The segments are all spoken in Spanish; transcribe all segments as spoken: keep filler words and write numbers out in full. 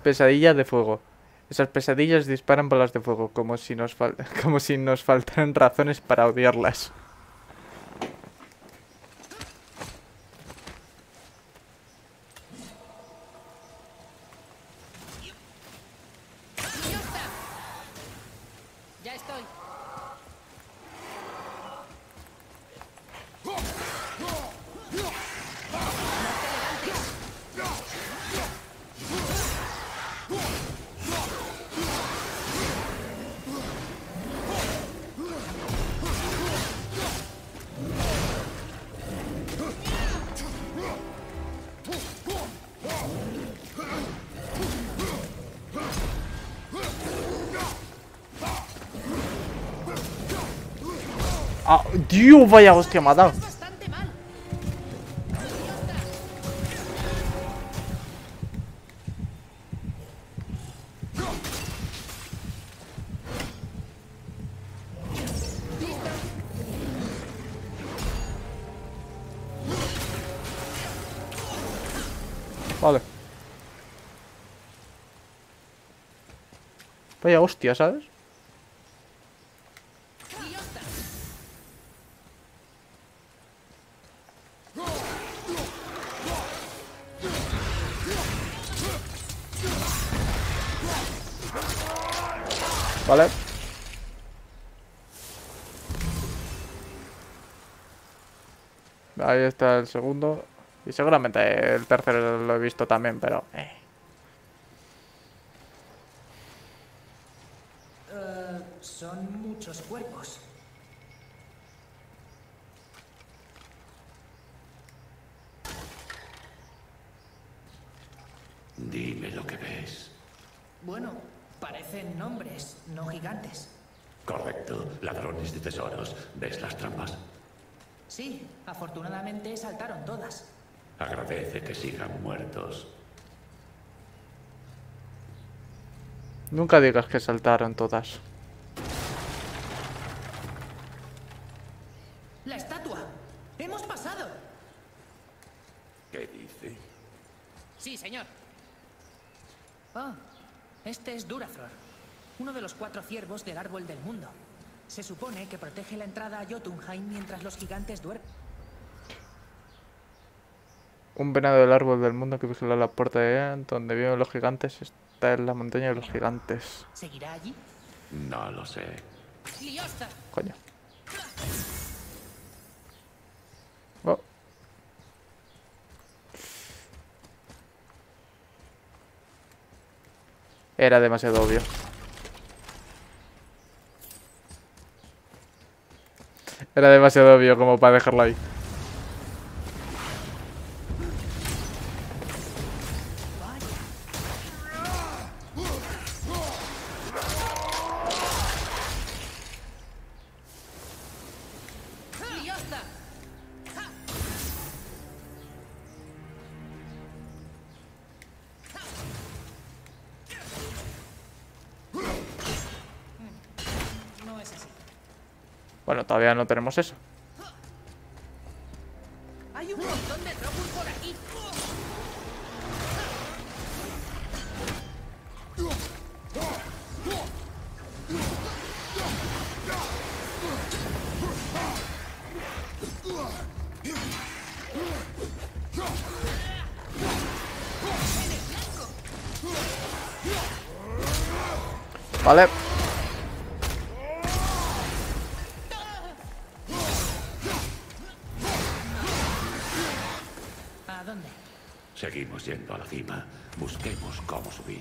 Pesadillas de fuego. Esas pesadillas disparan bolas de fuego, como si nos, fal como si nos faltaran razones para odiarlas. Ya estoy. ¡Ah! ¡Dios! Vaya hostia, me ha dado. Bastante mal. Vale. Vaya hostia, ¿sabes? Vale. Ahí está el segundo. Y seguramente el tercero lo he visto también, pero... Eh. Uh, son muchos cuerpos. Dime lo que ves. Bueno, parecen nombres, no gigantes. Correcto, ladrones de tesoros. ¿Ves las trampas? Sí, afortunadamente saltaron todas. Agradece que sigan muertos. Nunca digas que saltaron todas. ¡La estatua! ¡Hemos pasado! ¿Qué dice? Sí, señor. Oh, este es Durathror, uno de los cuatro ciervos del árbol del mundo. Se supone que protege la entrada a Jotunheim mientras los gigantes duermen. Un venado del árbol del mundo que vigila la puerta de Ean, donde viven los gigantes, está en la montaña de los gigantes. ¿Seguirá allí? No lo sé. Liosta. Coño. Oh. Era demasiado obvio. Era demasiado obvio como para dejarlo ahí. Liosta. No es así. Bueno, todavía no tenemos eso. Hay un montón de Drogur por aquí. Vale. ¿A dónde? Seguimos yendo a la cima. Busquemos cómo subir.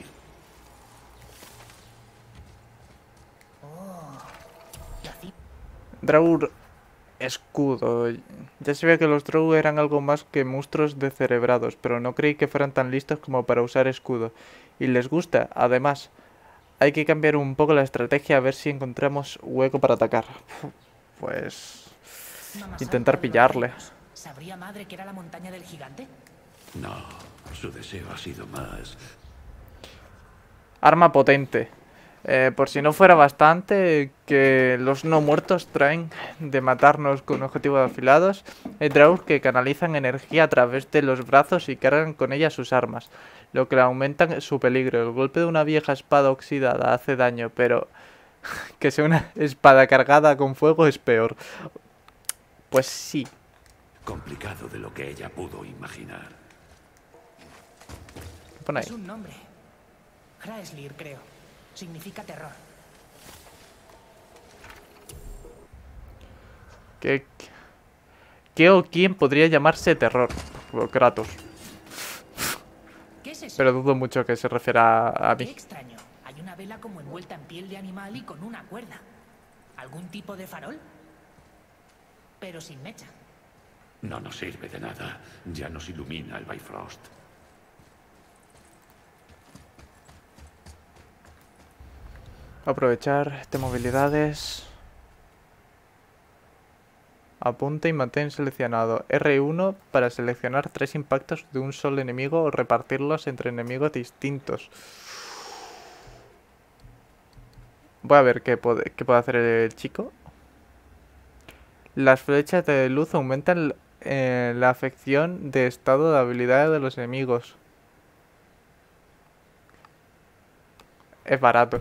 La cima. Draur escudo. Ya se ve que los Drow eran algo más que monstruos descerebrados, pero no creí que fueran tan listos como para usar escudo. Y les gusta, además. Hay que cambiar un poco la estrategia a ver si encontramos hueco para atacar. Pues... Mamá intentar Santa de los pillarle. reinos. ¿Sabría madre que era la montaña del gigante? No, su deseo ha sido más... Arma potente. Eh, por si no fuera bastante que los no muertos traen de matarnos con objetivos afilados, hay Draugr que canalizan energía a través de los brazos y cargan con ella sus armas, lo que le aumentan su peligro. El golpe de una vieja espada oxidada hace daño, pero que sea una espada cargada con fuego es peor. Pues sí. Complicado de lo que ella pudo imaginar. Pon ahí. Es un nombre. Hraeslir, creo. Significa terror. ¿Qué, qué o quién podría llamarse terror? Bueno, Kratos. ¿Qué es eso? Pero dudo mucho que se refiera a Qué mí. extraño. Hay una vela como envuelta en piel de animal y con una cuerda. ¿Algún tipo de farol? Pero sin mecha. No nos sirve de nada. Ya nos ilumina el Bifrost. Aprovechar de movilidades. Apunta y mantén seleccionado R uno para seleccionar tres impactos de un solo enemigo o repartirlos entre enemigos distintos. Voy a ver qué puede, qué puede hacer el chico. Las flechas de luz aumentan eh, la afección de estado de habilidad de los enemigos. Es barato.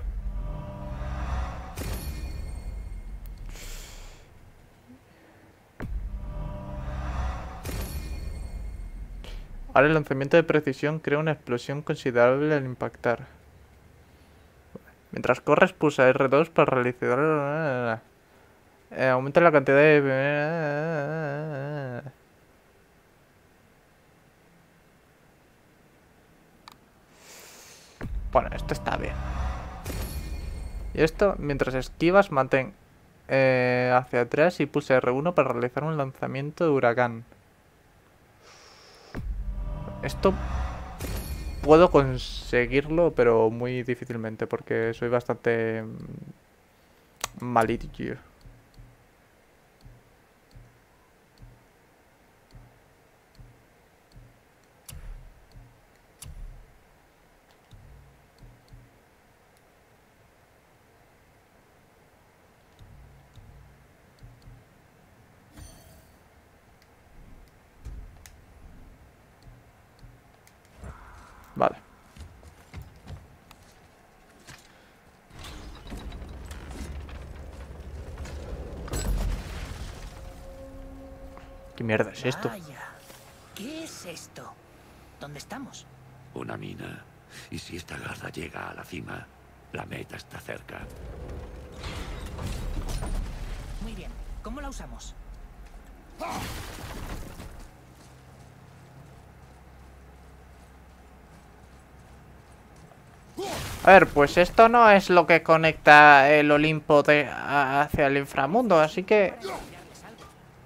Ahora el lanzamiento de precisión crea una explosión considerable al impactar. Mientras corres pulsa R dos para realizar... Eh, aumenta la cantidad de... Bueno, esto está bien. Y esto, mientras esquivas, mantén eh, hacia atrás y pulsa R uno para realizar un lanzamiento de huracán. Esto puedo conseguirlo, pero muy difícilmente, porque soy bastante mm, malito. Vale. ¿Qué mierda es esto? Vaya. ¿Qué es esto? ¿Dónde estamos? Una mina. Y si esta garra llega a la cima, la meta está cerca. Muy bien. ¿Cómo la usamos? A ver, pues esto no es lo que conecta el Olimpo de, a- hacia el inframundo, así que... Tirarles algo.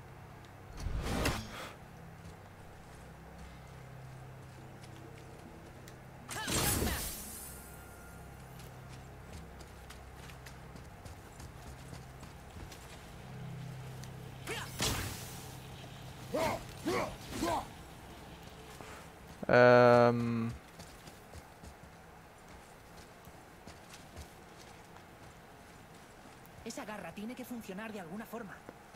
Em, Esa garra tiene que funcionar de alguna forma.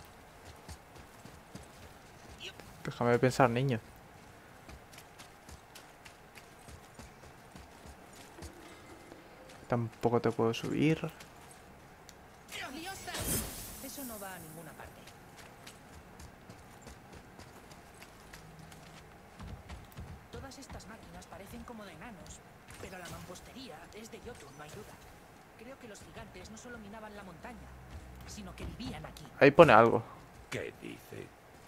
déjame pensar, niño. Tampoco te puedo subir. ¡Liosta! Eso no va a ninguna parte. Todas estas máquinas parecen como de enanos, pero la mampostería es de Jotun, no hay duda. Creo que los gigantes no solo minaban la montaña, sino que vivían aquí. Ahí pone algo. ¿Qué dice?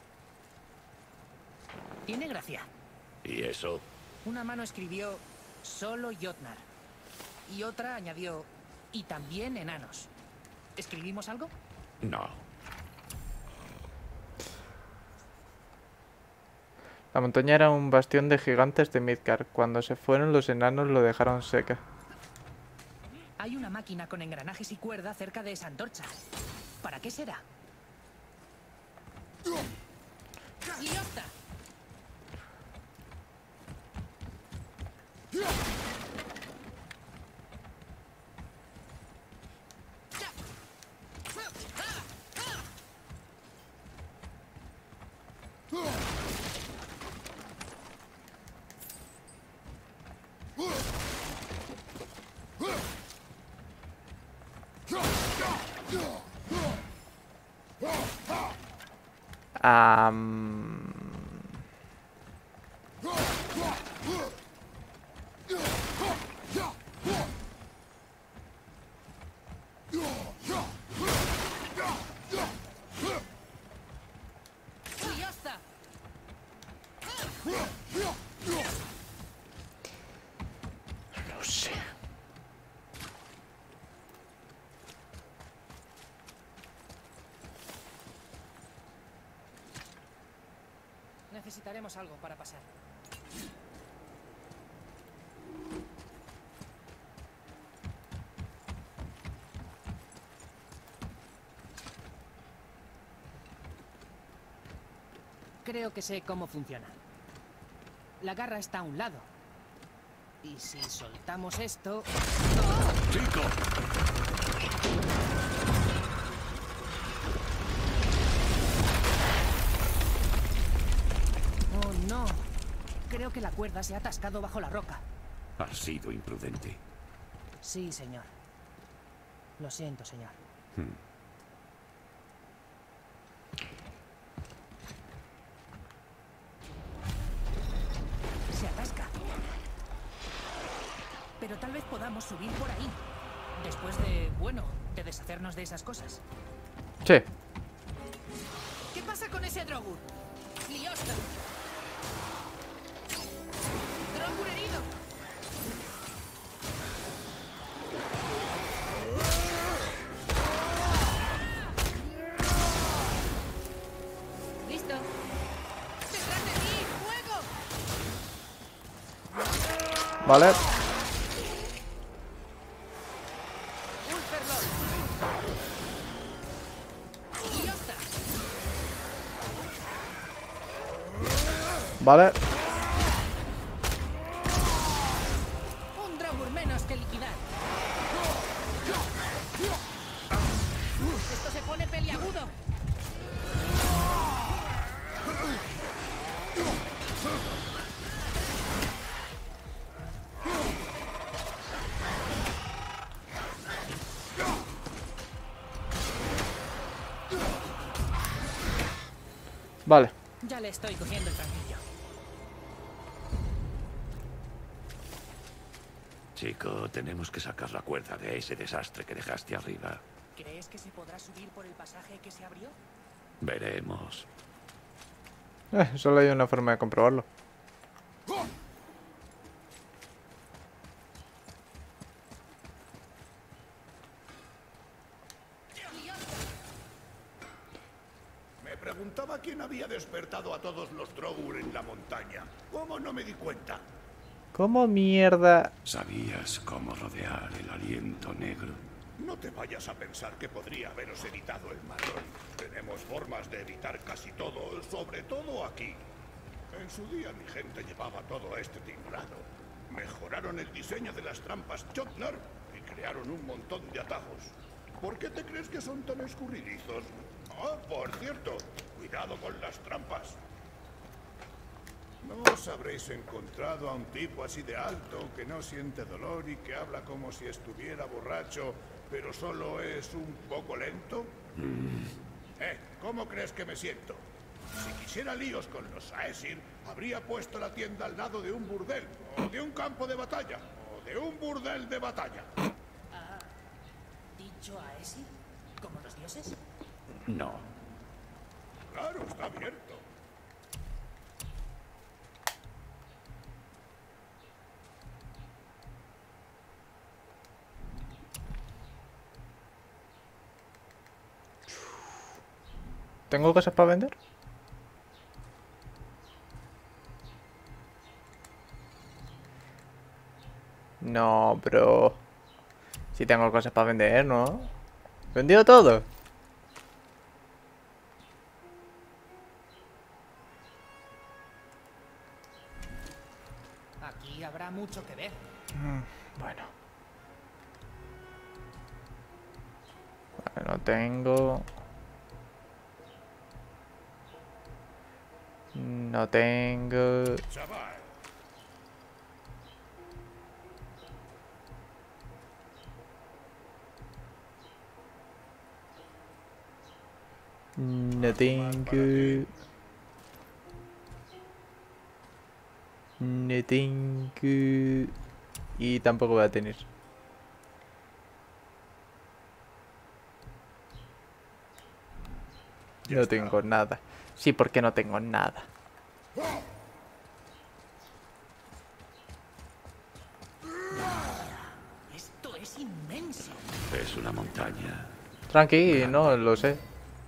Tiene gracia. ¿Y eso? Una mano escribió solo Jotnar y otra añadió y también enanos. ¿Escribimos algo? No. La montaña era un bastión de gigantes de Midgard. Cuando se fueron, los enanos lo dejaron seca. Hay una máquina con engranajes y cuerda cerca de esa antorcha. ¿Para qué será? ¡Liosta! Am, Y ya está. no sé. Necesitaremos algo para pasar. Creo que sé cómo funciona. La garra está a un lado. Y si soltamos esto... ¡Chico! ¡Oh, no! Creo que la cuerda se ha atascado bajo la roca. Has sido imprudente. Sí, señor. Lo siento, señor. Se atasca. Pero tal vez podamos subir por ahí. Después de, bueno, de deshacernos de esas cosas. Sí. ¿Qué pasa con ese Drogur? Liosta. Drogur herido. Listo. ¡Detrás de mí! ¡Fuego! Vale. ¡Ulferlord! ¡Liosta! Vale. Un Drogur menos que liquidar. Esto se pone peliagudo. Vale. Ya le estoy cogiendo el tranquillo. Chico, tenemos que sacar la cuerda de ese desastre que dejaste arriba. ¿Crees que se podrá subir por el pasaje que se abrió? Veremos. Eh, solo hay una forma de comprobarlo. Me preguntaba quién había despertado a todos los Drogur en la montaña. ¿Cómo no me di cuenta? ¿Cómo mierda? ¿Sabías cómo rodear el aliento negro? No te vayas a pensar que podría haberos evitado el marrón. Tenemos formas de evitar casi todo, sobre todo aquí. En su día mi gente llevaba todo este timbrado. Mejoraron el diseño de las trampas Jotnar y crearon un montón de atajos. ¿Por qué te crees que son tan escurridizos? Ah, por cierto, cuidado con las trampas. No os habréis encontrado a un tipo así de alto que no siente dolor y que habla como si estuviera borracho, pero solo es un poco lento. ¿Eh? ¿Cómo crees que me siento? Si quisiera líos con los Aesir, habría puesto la tienda al lado de un burdel, o de un campo de batalla, o de un burdel de batalla. ¿Ha dicho a Esi? ¿Como los dioses? No. Claro, está abierto. ¿Tengo cosas para vender? No, bro. Si tengo cosas para vender, ¿no? ¿Vendido todo? Aquí habrá mucho que ver. Bueno. Vale, no tengo. No tengo... Chaval, No tengo... No tengo... Y tampoco voy a tener. ya No está. tengo nada. Sí, porque no tengo nada. Esto es inmenso. Es una montaña. Tranqui, no lo sé.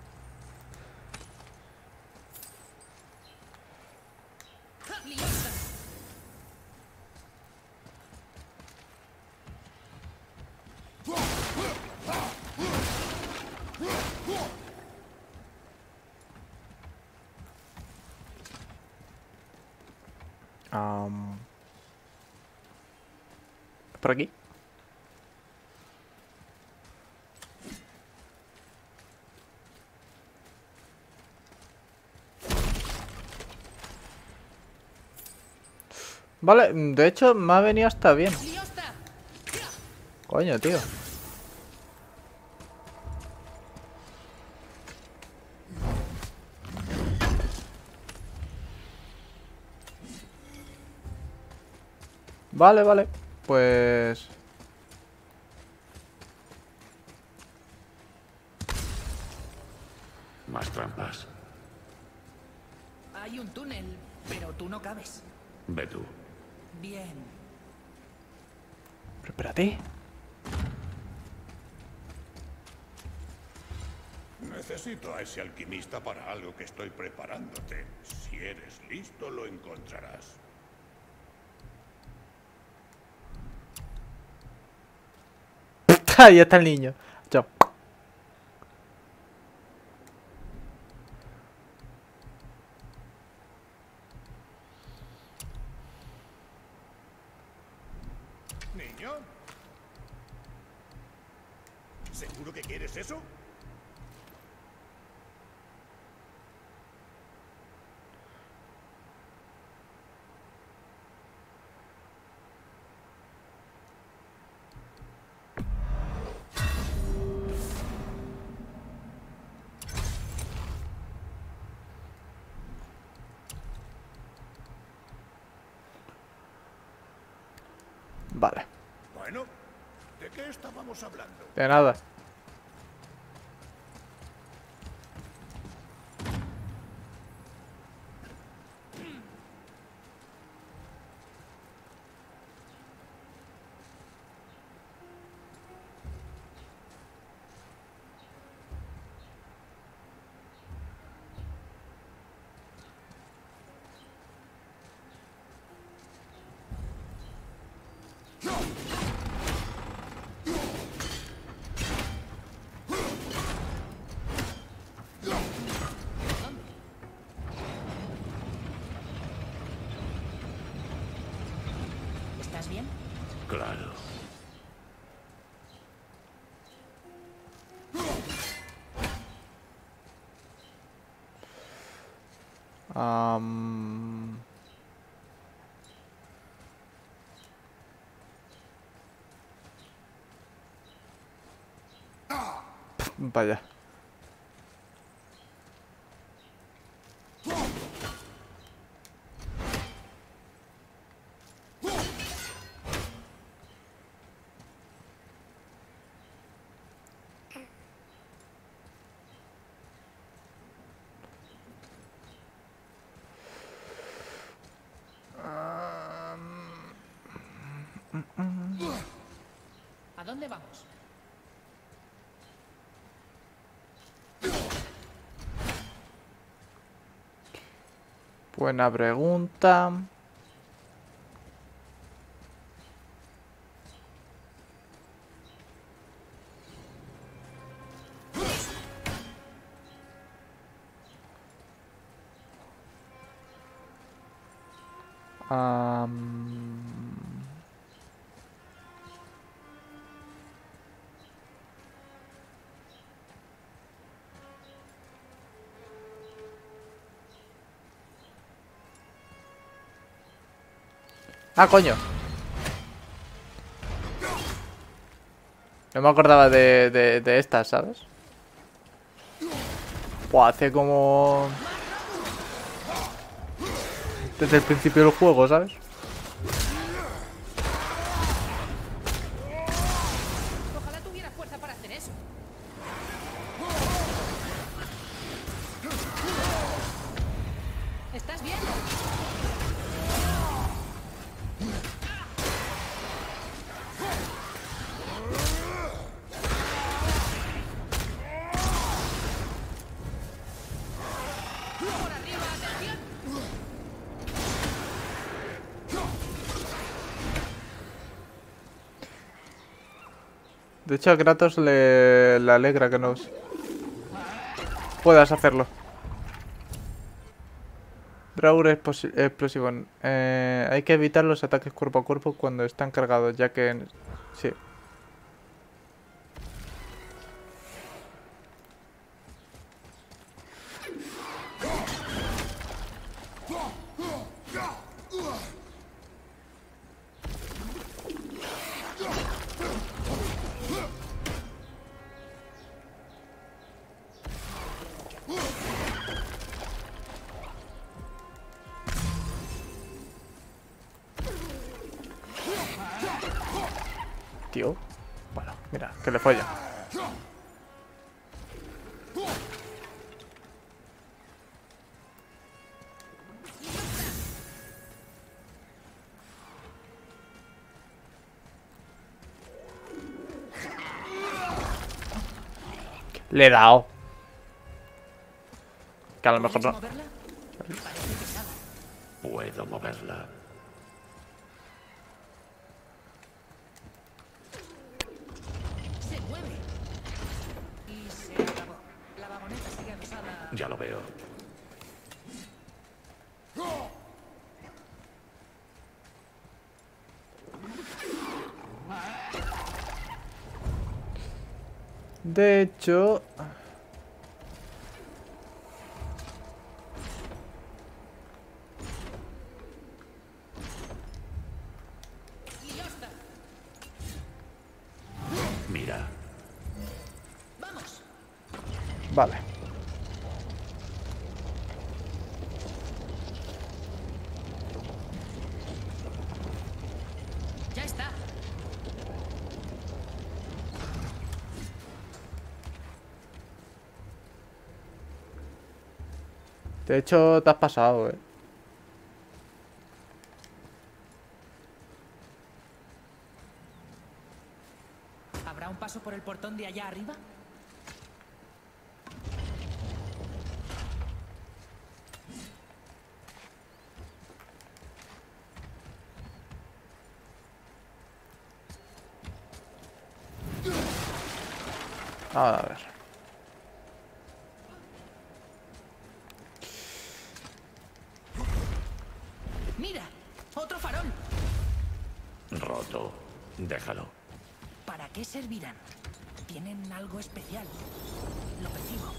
¡Liosa! Am, ¿Por aquí? Vale, de hecho me ha venido hasta bien. ¡Liosta! Coño, tío. Vale, vale. Pues... Más trampas. Hay un túnel, pero tú no cabes. Ve tú. Bien. Pero espérate. Necesito a ese alquimista para algo que estoy preparándote. Si eres listo, lo encontrarás. Ahí está el niño. Chao. ¿Niño? ¿Seguro que quieres eso? Vale. Bueno, ¿de qué estábamos hablando? De nada. ¿Estás bien? Claro. Am, Vaya. ¿A dónde vamos? Buena pregunta. Am, Ah, coño. No me acordaba de, de, de estas, ¿sabes? Buah, hace como... desde el principio del juego, ¿sabes? Ojalá tuviera fuerza para hacer eso. ¿Estás bien? Por arriba, atención. De hecho, a Kratos le, le alegra que nos puedas hacerlo. Draur explosi- explosivo. Eh, hay que evitar los ataques cuerpo a cuerpo cuando están cargados, ya que... Sí. Tío. Bueno, mira, que le folla. Le he dado. Que a lo mejor ¿Puedes no. moverla? Parece pesada. Puedo moverla. Se mueve. Y se acabó. La vagoneta sigue adosada. Ya lo veo. De hecho... Mira. ¡Vamos! Vale. ¡Ya está! De hecho, te has pasado, eh. ¿Habrá un paso por el portón de allá arriba? A ver. ¡Mira! ¡Otro farol! Roto. Déjalo. ¿Para qué servirán? Tienen algo especial. Lo percibo.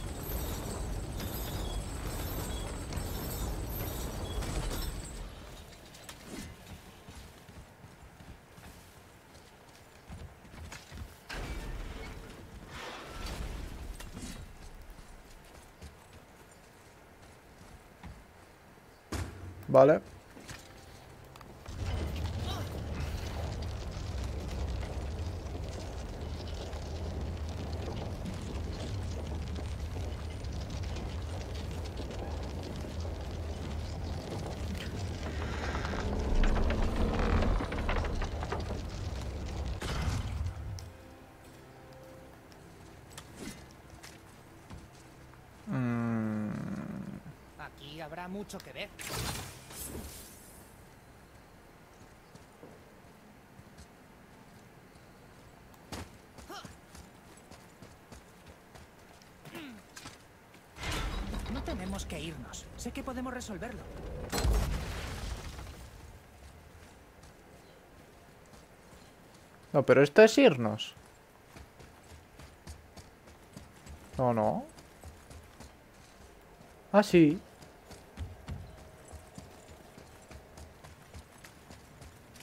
Vale. Mm, Aquí habrá mucho que ver. No tenemos que irnos. Sé que podemos resolverlo. no, pero esto es irnos. No, no. Ah, sí.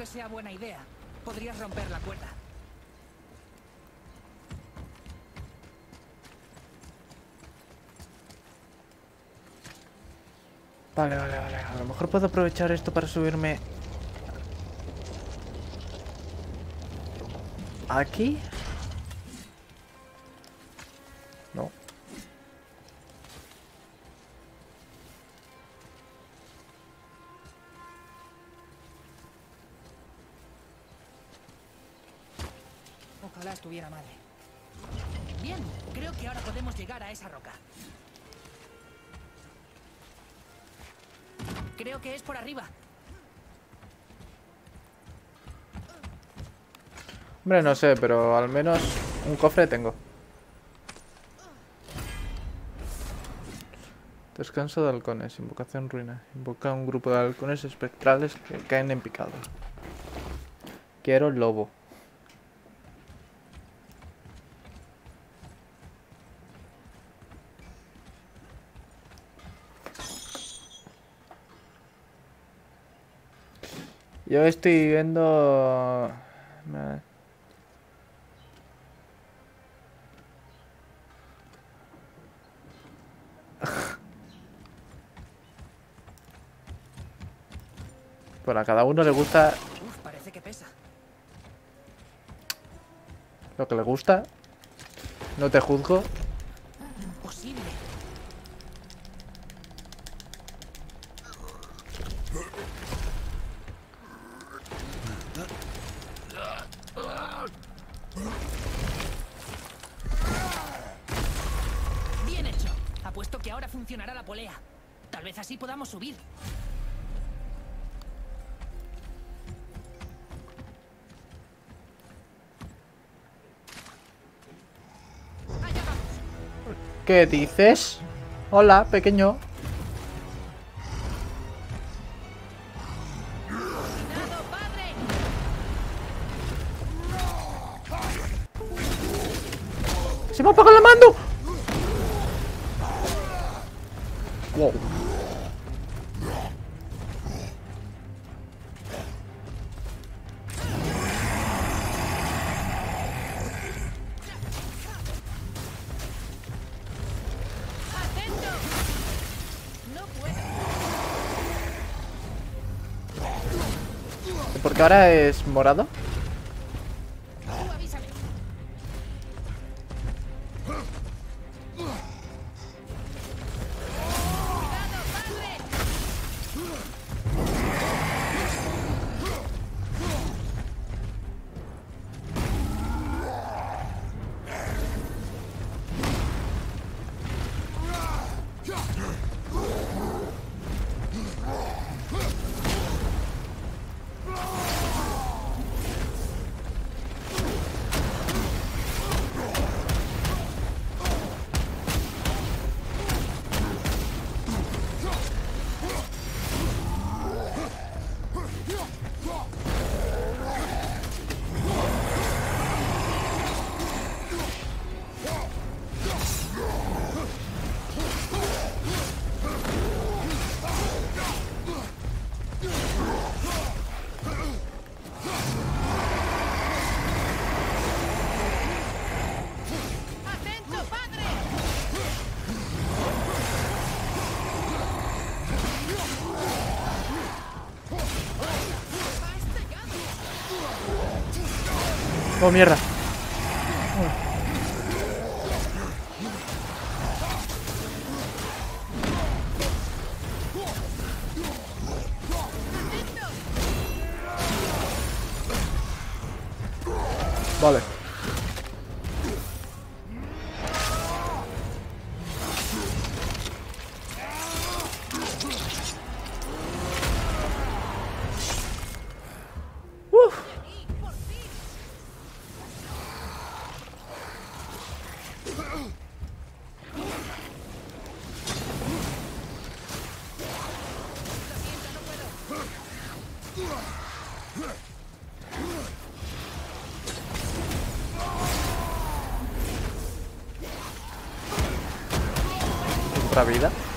que sea buena idea. Podrías romper la cuerda. Vale, vale, vale. A lo mejor puedo aprovechar esto para subirme... ¿Aquí? No. Ojalá estuviera madre. Bien, creo que ahora podemos llegar a esa roca. Creo que es por arriba. Hombre, no sé, pero al menos un cofre tengo. Descanso de halcones, invocación ruina. Invoca un grupo de halcones espectrales que caen en picado. Quiero el lobo. Yo estoy viendo... Bueno, a cada uno le gusta Uf, parece que pesa. lo que le gusta. No te juzgo. Imposible. Bien hecho. Apuesto que ahora funcionará la polea. Tal vez así podamos subir. Allá vamos. ¿Qué dices? Hola, pequeño. ¡Cuidado, padre! ¡Se me apaga la mando! Wow. ¡Atento! No puedo. ¿Porque ahora es morado? Tú avísame. ¡Cuidado, padre! ¡Atento, padre! ¡Va estrellado! Oh, mierda. Vale. Uf. Otra vida.